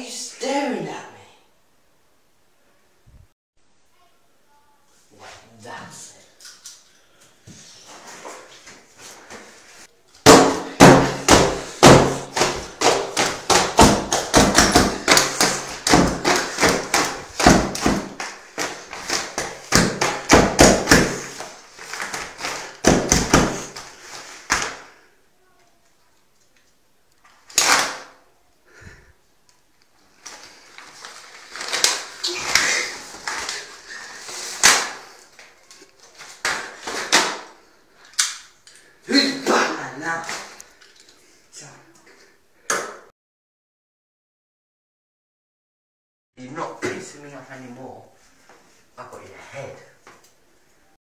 you staring at me? Well, that's it. Who's Batman now?